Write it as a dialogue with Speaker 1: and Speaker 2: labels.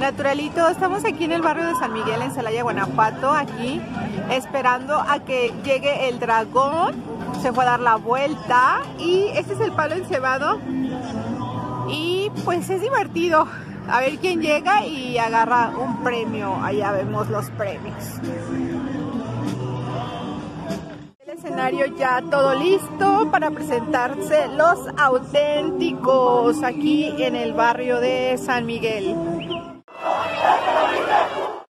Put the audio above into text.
Speaker 1: Naturalito, estamos aquí en el barrio de San Miguel, en Celaya, Guanajuato, aquí esperando a que llegue el dragón. Se fue a dar la vuelta y este es el palo encebado y pues es divertido. A ver quién llega y agarra un premio. Allá vemos los premios. El escenario ya todo listo para presentarse los auténticos aquí en el barrio de San Miguel.